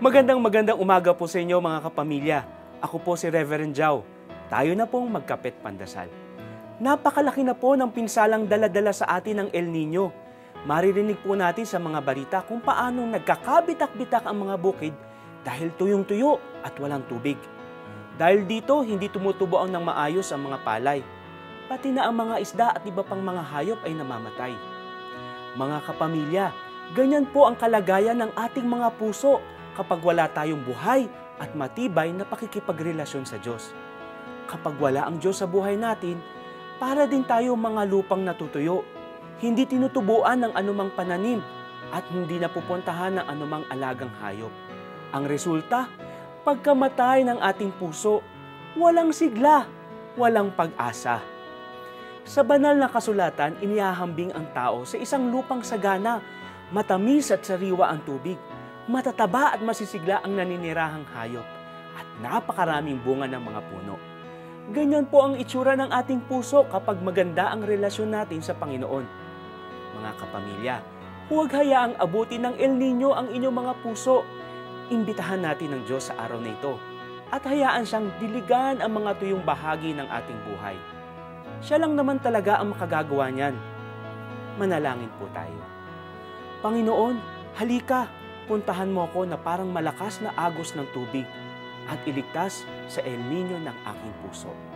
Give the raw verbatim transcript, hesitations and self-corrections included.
Magandang magandang umaga po sa inyo mga kapamilya. Ako po si Reverend Jao. Tayo na pong magkapit pandasal. Napakalaki na po ng pinsalang dala-dala sa atin ng El Nino. Maririnig po natin sa mga balita kung paanong nagkakabitak-bitak ang mga bukid dahil tuyong-tuyo at walang tubig. Dahil dito, hindi tumutubo ang ng maayos ang mga palay. Pati na ang mga isda at iba pang mga hayop ay namamatay. Mga kapamilya, ganyan po ang kalagayan ng ating mga puso kapag wala tayong buhay at matibay na pakikipagrelasyon sa Diyos. Kapag wala ang Diyos sa buhay natin, para din tayo mga lupang natutuyo, hindi tinutubuan ng anumang pananim at hindi napupuntahan ng anumang alagang hayop. Ang resulta, pagkamatay ng ating puso, walang sigla, walang pag-asa. Sa banal na kasulatan, inihahambing ang tao sa isang lupang sagana, matamis at sariwa ang tubig, matataba at masisigla ang naninirahang hayop, at napakaraming bunga ng mga puno. Ganyan po ang itsura ng ating puso kapag maganda ang relasyon natin sa Panginoon. Mga kapamilya, huwag hayaang abutin ng El Nino ang inyong mga puso. Imbitahan natin ng Diyos sa araw na ito at hayaan siyang diligan ang mga tuyong bahagi ng ating buhay. Siya lang naman talaga ang makagagawa niyan. Manalangin po tayo. Panginoon, halika, puntahan mo ako na parang malakas na agos ng tubig at iligtas sa El Nino ng aking puso.